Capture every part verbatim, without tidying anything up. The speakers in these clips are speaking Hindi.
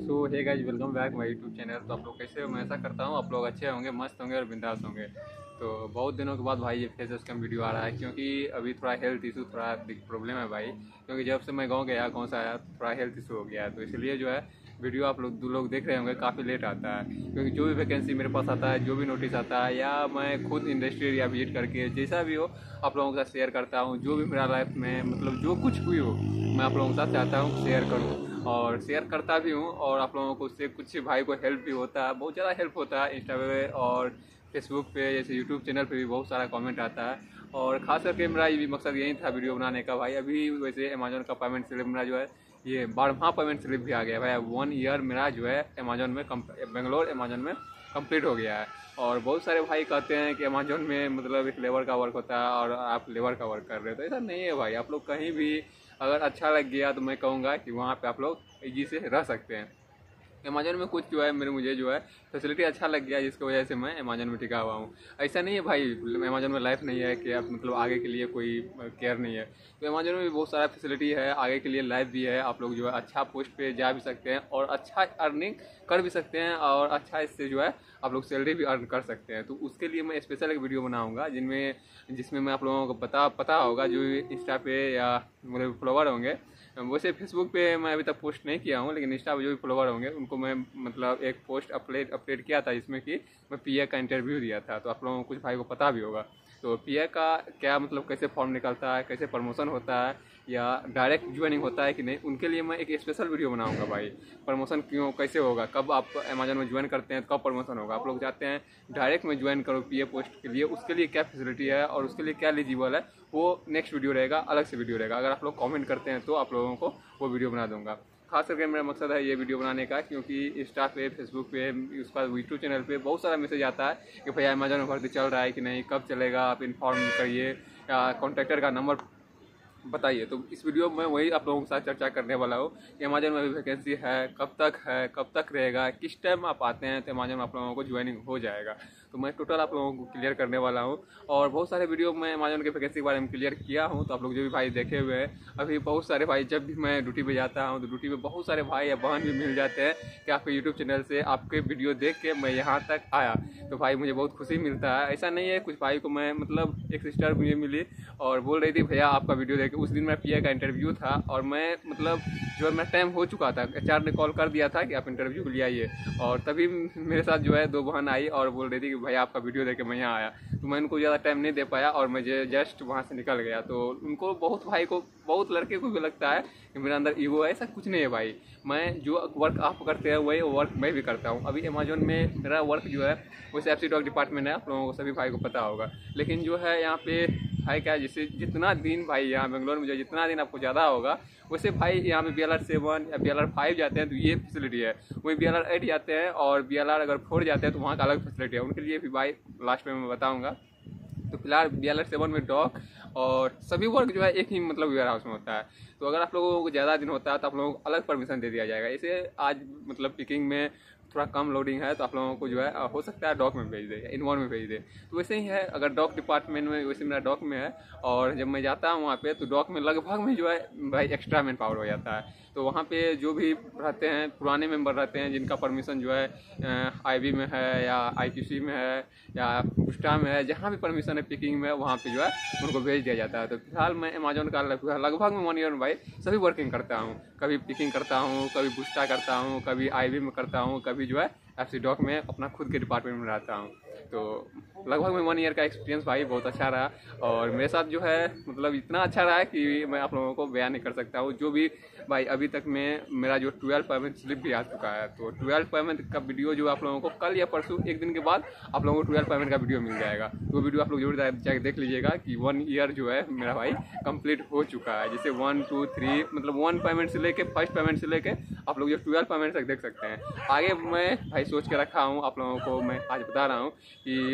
So hey guys, welcome back my YouTube channel. तो आप लोग कैसे हो? मैं ऐसा करता हूँ आप लोग अच्छे होंगे, मस्त होंगे और बिंदास होंगे। तो बहुत दिनों के बाद भाई ये फेस कैम वीडियो आ रहा है, क्योंकि अभी थोड़ा हेल्थ इशू, थोड़ा प्रॉब्लम है भाई। क्योंकि जब से मैं गांव गया, गाँव से आया, थोड़ा हेल्थ इशू हो गया है। तो इसलिए जो है वीडियो आप लोग दो लोग देख रहे होंगे, काफ़ी लेट आता है। क्योंकि जो भी वैकेंसी मेरे पास आता है, जो भी नोटिस आता है, या मैं खुद इंडस्ट्री एरिया विजिट करके जैसा भी हो आप लोगों के साथ शेयर करता हूँ। जो भी मेरा लाइफ में मतलब जो कुछ भी हो, मैं आप लोगों के साथ चाहता हूँ शेयर करूँ और शेयर करता भी हूँ। और आप लोगों को उससे कुछ भाई को हेल्प भी होता है, बहुत ज़्यादा हेल्प होता है। इंस्टा पे और फेसबुक पे, जैसे यूट्यूब चैनल पे भी बहुत सारा कमेंट आता है। और खास करके मेरा ये भी मकसद यही था वीडियो बनाने का भाई। अभी वैसे अमेजोन का पेमेंट स्लिप मेरा जो है, ये बारहवां पेमेंट स्लिप भी आ गया भाई। वन ईयर मेरा जो है अमेजोन में, बेंगलोर अमेजोन में कंप्लीट हो गया है। और बहुत सारे भाई कहते हैं कि अमेजोन में मतलब एक लेबर का वर्क होता है और आप लेबर का वर्क कर रहे हो। तो ऐसा नहीं है भाई। आप लोग कहीं भी अगर अच्छा लग गया तो मैं कहूँगा कि वहाँ पे आप लोग इजी से रह सकते हैं। अमेजोन में कुछ जो है मेरे मुझे जो है फैसिलिटी अच्छा लग गया, जिसकी वजह से मैं अमेजोन में टिका हुआ हूँ। ऐसा नहीं है भाई अमेजोन में लाइफ नहीं है कि आप मतलब आगे के लिए कोई केयर नहीं है। तो अमेजोन में भी बहुत सारा फैसिलिटी है, आगे के लिए लाइफ भी है। आप लोग जो है अच्छा पोस्ट पे जा भी सकते हैं और अच्छा अर्निंग कर भी सकते हैं, और अच्छा इससे जो है आप लोग सैलरी भी अर्न कर सकते हैं। तो उसके लिए मैं स्पेशल एक वीडियो बनाऊंगा जिनमें जिसमें मैं आप लोगों को पता पता होगा, जो इंस्टा पे या मेरे फॉलोवर होंगे। वैसे फेसबुक पे मैं अभी तक पोस्ट नहीं किया हूँ, लेकिन इंस्टा पे जो भी फॉलोवर होंगे उनको मैं मतलब एक पोस्ट अपडेट अपडेट किया था, जिसमें कि मैं पीए का इंटरव्यू दिया था। तो आप लोगों को कुछ भाई को पता भी होगा। तो पीए का क्या मतलब, कैसे फॉर्म निकलता है, कैसे प्रमोशन होता है, या डायरेक्ट ज्वाइनिंग होता है कि नहीं, उनके लिए मैं एक स्पेशल वीडियो बनाऊंगा भाई। प्रमोशन क्यों, कैसे होगा, कब आप अमेजोन में ज्वाइन करते हैं तो कब प्रमोशन होगा। आप लोग चाहते हैं डायरेक्ट में ज्वाइन करो पीए पोस्ट के लिए, उसके लिए क्या फैसिलिटी है और उसके लिए क्या एलिजिबल है, वो नेक्स्ट वीडियो रहेगा, अलग से वीडियो रहेगा। अगर आप लोग कमेंट करते हैं तो आप लोगों को वो वीडियो बना दूंगा। खास करके मेरा मकसद है ये वीडियो बनाने का, क्योंकि इंस्टा पे, फेसबुक पे, उसका यूट्यूब चैनल पे बहुत सारा मैसेज आता है कि भैया अमेजोन में भर्ती चल रहा है कि नहीं, कब चलेगा, आप इन्फॉर्म करिए, या कॉन्ट्रैक्टर का नंबर बताइए। तो इस वीडियो में वही आप लोगों के साथ चर्चा करने वाला हूँ कि अमेजोन में अभी वैकेंसी है, कब तक है, कब तक रहेगा, किस टाइम आप आते हैं तो अमेजोन में आप लोगों को ज्वाइनिंग हो जाएगा। तो मैं टोटल आप लोगों को क्लियर करने वाला हूँ। और बहुत सारे वीडियो मैं अमेजोन के वैकेंसी के बारे में क्लियर किया हूँ। तो आप लोग जो भी भाई देखे हुए हैं, अभी बहुत सारे भाई, जब भी मैं ड्यूटी पे जाता हूँ तो ड्यूटी पे बहुत सारे भाई या बहन भी मिल जाते हैं कि आपके यूट्यूब चैनल से आपके वीडियो देख के मैं यहाँ तक आया। तो भाई मुझे बहुत खुशी मिलता है। ऐसा नहीं है, कुछ भाई को मैं मतलब एक सिस्टर मुझे मिली और बोल रही थी भैया आपका वीडियो देख के। उस दिन मेरा पीए का इंटरव्यू था और मैं मतलब जो है मेरा टाइम हो चुका था, एचआर ने कॉल कर दिया था कि आप इंटरव्यू के लिए आइए। और तभी मेरे साथ जो है दो बहन आई और बोल रही थी कि भैया आपका वीडियो देख के मैं यहाँ आया। तो मैं उनको ज़्यादा टाइम नहीं दे पाया और मुझे जस्ट वहाँ से निकल गया। तो उनको, बहुत भाई को, बहुत लड़के को भी लगता है कि मेरे अंदर ईगो है। ऐसा कुछ नहीं है भाई। मैं जो वर्क आप करते हैं वही वर्क मैं भी करता हूँ। अभी अमेजोन में मेरा वर्क जो है वैसे एफसी डॉग डिपार्टमेंट है, आप लोगों को सभी भाई को पता होगा। लेकिन जो है यहाँ पे है क्या, जिससे जितना दिन भाई यहाँ बेंगलोर में जो जितना दिन आपको ज़्यादा होगा, वैसे भाई यहाँ पे बी एल आर सेवन या बी एल आर फाइव जाते हैं तो ये फैसिलिटी है। वही बी एल आर एट जाते हैं और बी एल आर अगर फोर जाते हैं तो वहाँ का अलग फैसिलिटी है। उनके लिए भी भाई लास्ट में मैं बताऊँगा। तो फिलहाल बी एल आर सेवन में डॉग और सभी वर्क जो है एक ही मतलब वेयर हाउस में होता है। तो अगर आप लोगों को ज़्यादा दिन होता है तो आप लोगों को अलग परमिशन दे दिया जाएगा। इसे आज मतलब पिकिंग में थोड़ा कम लोडिंग है तो आप लोगों को जो है हो सकता है डॉक में भेज दे या इनवॉन में भेज दे। तो वैसे ही है, अगर डॉक डिपार्टमेंट में, वैसे मेरा डॉक में है। और जब मैं जाता हूँ वहाँ पे तो डॉक में लगभग में जो है भाई एक्स्ट्रा मैन पावर हो जाता है। तो वहाँ पे जो भी रहते हैं पुराने मेंबर रहते हैं, जिनका परमिशन जो है आईबी में है या आईक्यूसी में है या बुस्टा में है, जहाँ भी परमिशन है पिकिंग में, वहाँ पे जो है उनको भेज दिया जाता है। तो फिलहाल मैं अमेजोन का लगभग में वन ईयर में भाई सभी वर्किंग करता हूँ। कभी पिकिंग करता हूँ, कभी बुस्टा करता हूँ, कभी आईबी में करता हूँ, कभी जो है एफसी डॉक में अपना खुद के डिपार्टमेंट में रहता हूँ। तो लगभग में वन ईयर का एक्सपीरियंस भाई बहुत अच्छा रहा। और मेरे साथ जो है मतलब इतना अच्छा रहा है कि मैं आप लोगों को बयान नहीं कर सकता हूँ। जो भी भाई अभी तक में मेरा जो ट्वेल्व पेमेंट स्लिप भी आ चुका है, तो ट्वेल्व पेमेंट का वीडियो जो आप लोगों को कल या परसों एक दिन के बाद आप लोगों को ट्वेल्व पेमेंट का वीडियो मिल जाएगा। तो वो वीडियो आप लोग जरूर जाकर देख लीजिएगा कि वन ईयर जो है मेरा भाई कंप्लीट हो चुका है। जैसे वन टू थ्री मतलब वन पेमेंट से लेके फर्स्ट पेमेंट से लेके आप लोग जो ट्वेल्व पेमेंट तक देख सकते हैं। आगे मैं भाई सोच के रखा हूँ, आप लोगों को मैं आज बता रहा हूँ कि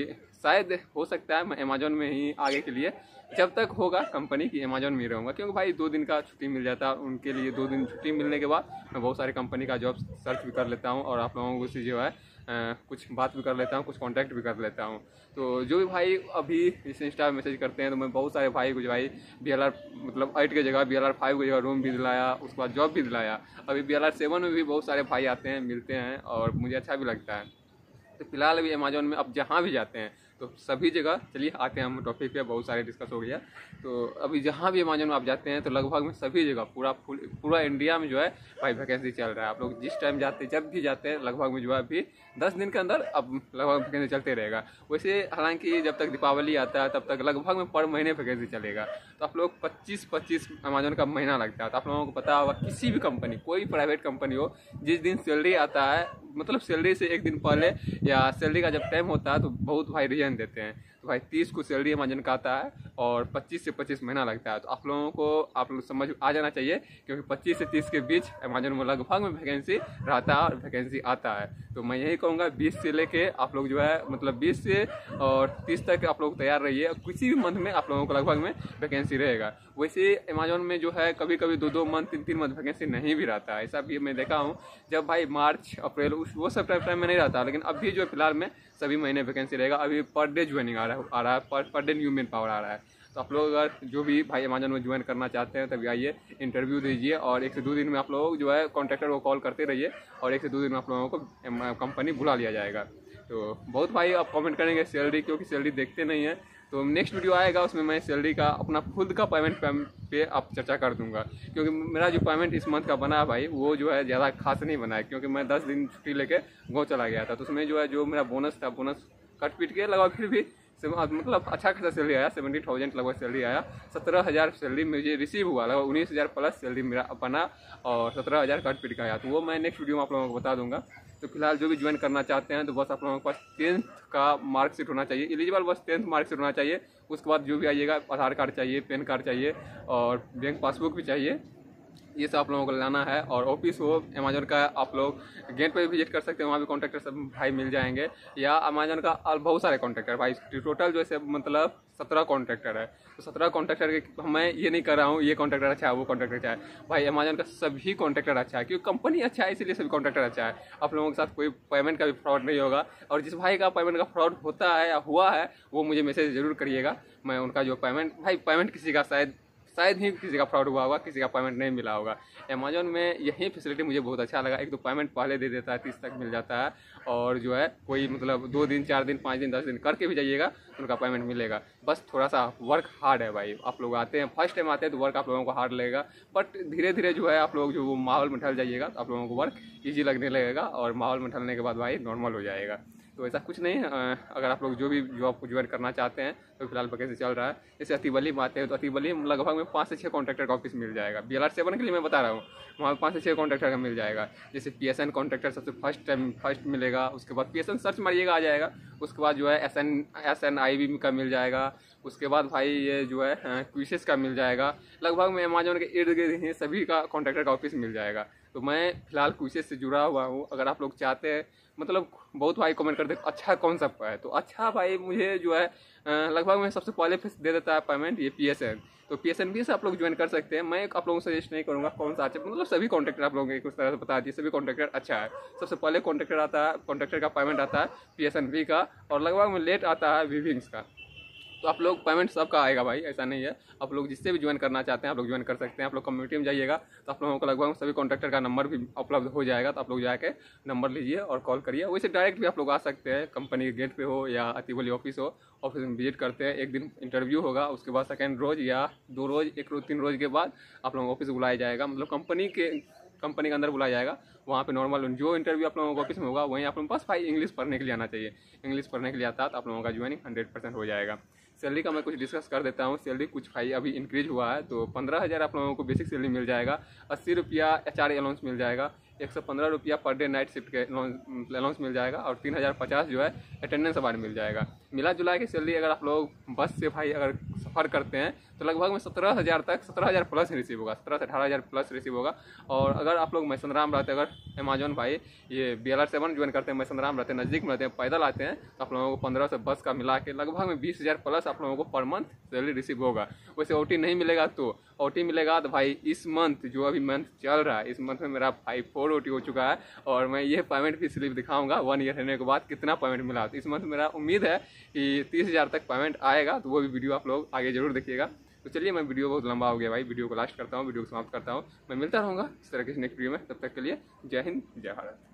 शायद हो सकता है मैं अमेजोन में ही आगे के लिए जब तक होगा कंपनी की अमेजोन में ही रहूँगा, क्योंकि भाई दो दिन का छुट्टी मिल जाता है। उनके लिए दो दिन छुट्टी मिलने के बाद मैं बहुत सारी कंपनी का जॉब सर्च भी कर लेता हूँ और आप लोगों से जो है आ, कुछ बात भी कर लेता हूँ, कुछ कांटेक्ट भी कर लेता हूँ। तो जो भी भाई अभी इस इंस्टा में मैसेज करते हैं तो मैं बहुत सारे भाई कुछ भाई बी एल आर मतलब एट की जगह बी एल आर फाइव की जगह रूम भी दिलाया, उसके बाद जॉब भी दिलाया। अभी बी एल आर सेवन में भी बहुत सारे भाई आते हैं, मिलते हैं और मुझे अच्छा भी लगता है। तो फिलहाल अभी अमेजोन में अब जहाँ भी जाते हैं तो सभी जगह, चलिए आते हैं हम टॉपिक पे, बहुत सारे डिस्कस हो गया। तो अभी जहाँ भी अमेजोन में आप जाते हैं तो लगभग में सभी जगह पूरा फुल पूरा इंडिया में जो है भाई वैकेंसी चल रहा है। आप लोग जिस टाइम जाते जब भी जाते हैं लगभग में जो है अभी दस दिन के अंदर अब लगभग वैकेंसी चलते रहेगा। वैसे हालांकि जब तक दीपावली आता है तब तक लगभग में पर महीने वैकेंसी चलेगा। तो आप लोग पच्चीस पच्चीस अमेजोन का महीना लगता है। तो आप लोगों को पता होगा किसी भी कंपनी, कोई प्राइवेट कंपनी हो, जिस दिन सैलरी आता है मतलब सैलरी से एक दिन पहले या सैलरी का जब टाइम होता है तो बहुत भाई रीजन देते हैं। तो भाई तीस को सैलरी अमेजन का आता है और पच्चीस से पच्चीस महीना लगता है। तो आप लोगों को आप लोग समझ आ जाना चाहिए, क्योंकि पच्चीस से तीस के बीच अमेजन में लगभग में वैकेंसी रहता है और वैकेंसी आता है। तो मैं यही कहूँगा बीस से लेके आप लोग जो है मतलब बीस से और तीस तक आप लोग तैयार रहिए। किसी भी मंथ में आप लोगों को लगभग में वैकेंसी रहेगा। वैसे अमेजोन में जो है कभी कभी दो दो मंथ तीन तीन मंथ वैकेंसी नहीं भी रहता है। ऐसा भी मैं देखा हूँ जब भाई मार्च अप्रैल उस वो सब टाइम में नहीं रहता, लेकिन अभी जो फिलहाल में सभी महीने वैकेंसी रहेगा। अभी पर डे ज्वाइनिंग आ रहा है आ रहा है पर per day new manpower आ रहा है। तो आप लोग अगर जो भी भाई अमेजोन में ज्वाइन करना चाहते हैं तभी आइए, इंटरव्यू दीजिए और एक से दो दिन में आप लोग जो है कॉन्ट्रैक्टर को कॉल करते रहिए और एक से दो दिन में आप लोगों को कंपनी बुला लिया जाएगा। तो बहुत भाई आप कमेंट करेंगे सैलरी, क्योंकि सैलरी देखते नहीं है। तो नेक्स्ट वीडियो आएगा उसमें मैं सैलरी का अपना खुद का पेमेंट पे आप चर्चा कर दूंगा, क्योंकि मेरा जो पेमेंट इस मंथ का बना है भाई वो जो है ज़्यादा खास नहीं बना है, क्योंकि मैं दस दिन छुट्टी लेके गाँव चला गया था। तो उसमें जो है जो मेरा बोनस था, बोनस कट पीट के लगा फिर भी मतलब अच्छा खासा सैलरी आया, सेवेंटी थाउजेंड लगभग सैलरी आया। सत्रह हज़ार सैलरी मुझे रिसीव हुआ, लगभग उन्नीस हज़ार प्लस सैलरी मेरा बना और सत्रह हज़ार कट पीट का आया। तो वो मैं नेक्स्ट वीडियो में आप लोगों को बता दूंगा। तो फिलहाल जो भी ज्वाइन करना चाहते हैं तो बस आप लोगों के पास टेंथ का मार्कशीट होना चाहिए, एलिजिबल बस टेंथ मार्कशीट होना चाहिए। उसके बाद जो भी आइएगा आधार कार्ड चाहिए, पैन कार्ड चाहिए और बैंक पासबुक भी चाहिए। ये सब आप लोगों को लाना है। और ऑफिस हो अमेजोन का, आप लोग गेट पे विजिट कर सकते हैं, वहाँ भी कॉन्ट्रैक्टर सब भाई मिल जाएंगे, या अमेजोन का बहुत सारे कॉन्ट्रैक्टर भाई टोटल जो है मतलब सत्रह कॉन्ट्रैक्टर है। तो सत्रह कॉन्ट्रैक्टर के मैं ये नहीं कर रहा हूँ ये कॉन्ट्रैक्टर अच्छा है वो कॉन्ट्रैक्टर अच्छा है, भाई अमेजोन का सभी कॉन्ट्रैक्टर अच्छा है, क्योंकि कंपनी अच्छा है इसीलिए सभी कॉन्ट्रैक्टर अच्छा है। आप लोगों के साथ कोई पेमेंट का भी फ्रॉड नहीं होगा, और जिस भाई का पेमेंट का फ्रॉड होता है या हुआ है वो मुझे मैसेज जरूर करिएगा। मैं उनका जो पेमेंट भाई पेमेंट किसी का शायद शायद ही किसी का फ्रॉड हुआ होगा, किसी का पेमेंट नहीं मिला होगा। अमेजोन में यही फैसिलिटी मुझे बहुत अच्छा लगा। एक तो पेमेंट पहले दे देता है, तीस तक मिल जाता है, और जो है कोई मतलब दो दिन चार दिन पाँच दिन दस दिन करके भी जाइएगा तो उनका पेमेंट मिलेगा। बस थोड़ा सा वर्क हार्ड है भाई। आप लोग आते हैं फर्स्ट टाइम आते हैं तो वर्क आप लोगों को हार्ड लगेगा, बट धीरे धीरे जो है आप लोग जो वो माहौल में ढल जाइएगा तो आप लोगों को वर्क ईजी लगने लगेगा, और माहौल में ढलने के बाद भाई नॉर्मल हो जाएगा। तो ऐसा कुछ नहीं है। अगर आप लोग जो भी जॉब को ज्वाइन करना चाहते हैं तो फिलहाल वैकेंसी चल रहा है। जैसे अतिबली में आते हैं तो अतिबली में लगभग में पाँच से छः कॉन्ट्रैक्टर का ऑफिस मिल जाएगा। बी एल आर सेवन के लिए मैं बता रहा हूँ, वहाँ पाँच से छः कॉन्ट्रैक्टर का मिल जाएगा। जैसे पी एस एन कॉन्ट्रैक्टर सबसे फर्स्ट टाइम फर्स्ट मिलेगा, उसके बाद पी एस एन सर्च मारिएगा आ जाएगा, उसके बाद जो है S N S N I B का मिल जाएगा, उसके बाद भाई ये जो है क्विसेस का मिल जाएगा। लगभग में अमेजोन के इर्द गिर्द ही सभी का कॉन्ट्रैक्टर का ऑफिस मिल जाएगा। तो मैं फिलहाल क्विसेस से जुड़ा हुआ हूँ। अगर आप लोग चाहते हैं, मतलब बहुत भाई कमेंट करते हैं अच्छा कौन सा है, तो अच्छा भाई मुझे जो है लगभग में सबसे पहले दे देता है पेमेंट ये पी एस एन। तो पी एस एन भी से आप लोग ज्वाइन कर सकते हैं। मैं आप लोगों को सजेस्ट नहीं करूँगा कौन सा अच्छा, मतलब सभी कॉन्ट्रैक्टर आप लोगों को उस तरह से बता दिए, सभी कॉन्ट्रैक्टर अच्छा है। सबसे पहले कॉन्ट्रैक्टर आता है, कॉन्ट्रैक्टर का पेमेंट आता है पी एस एन वी का, और लगभग में लेट आता है विविंग्स का। तो आप लोग पेमेंट सबका आएगा भाई, ऐसा नहीं है। आप लोग जिससे भी ज्वाइन करना चाहते हैं आप लोग ज्वाइन कर सकते हैं। आप लोग कम्युनिटी में जाइएगा तो आप लोगों को लगभग सभी कॉन्ट्रैक्टर का नंबर भी उपलब्ध हो जाएगा। तो आप लोग जाके नंबर लीजिए और कॉल करिए। वैसे डायरेक्ट भी आप लोग आ सकते हैं, कंपनी के गेट पे हो या अतिबली ऑफिस हो, ऑफिस में विजिट करते हैं। एक दिन इंटरव्यू होगा, उसके बाद सेकेंड रोज या दो रोज एक रोज तीन रोज के बाद आप लोगों को ऑफिस बुलाया जाएगा, मतलब कंपनी के कंपनी के अंदर बुलाया जाएगा। वहाँ पे नॉर्मल जो इंटरव्यू आप लोगों को ऑफिस में होगा वहीं आप लोगों के पास भाई इंग्लिश पढ़ने के लिए आना चाहिए। इंग्लिश पढ़ने के लिए आता है तो आप लोगों का ज्वाइनिंग हंड्रेड परसेंट हो जाएगा। सैलरी का मैं कुछ डिस्कस कर देता हूँ। सैलरी कुछ भाई अभी इंक्रीज हुआ है, तो पंद्रह हज़ार आप लोगों को बेसिक सैलरी मिल जाएगा, अस्सी रुपया एच आर अलाउंस मिल जाएगा, एक सौ पंद्रह रुपया पर डे नाइट शिफ्ट के अलाउंस मिल जाएगा, और तीन हज़ार पचास जो है अटेंडेंस अवार्ड मिल जाएगा। मिला जुला के सैलरी अगर आप लोग बस से भाई अगर सफ़र करते हैं तो तो लगभग में सत्रह हज़ार तक सत्रह हज़ार प्लस रिसीव होगा, सत्रह से अठारह हज़ार प्लस रिसीव होगा। और अगर आप लोग मैसनराम रहते, अगर अमेजोन भाई ये B L R seven join करते हैं, मैसनराम रहते हैं, नज़दीक में रहते हैं, पैदल आते हैं, तो आप लोगों को पंद्रह से बस का मिला के लगभग में बीस हज़ार प्लस आप लोगों को पर मंथ सैलरी रिसीव होगा। वैसे ओ टी नहीं मिलेगा तो ओ टी मिलेगा तो भाई इस मंथ जो अभी मंथ चल रहा है, इस मंथ में मेरा फाइव फोर ओ टी हो चुका है। और मैं ये पेमेंट की स्लिप दिखाऊंगा वन ईयर रहने के बाद कितना पेमेंट मिला। तो इस मंथ मेरा उम्मीद है कि तीस हज़ार तक पेमेंट आएगा, तो वो भी वीडियो आप लोग आगे जरूर देखिएगा। तो चलिए, मैं वीडियो बहुत लंबा हो गया भाई, वीडियो को लास्ट करता हूँ, वीडियो को समाप्त करता हूँ। मैं मिलता रहूँगा इस तरह के नेक्स्ट वीडियो में, तब तक के लिए जय हिंद जय भारत।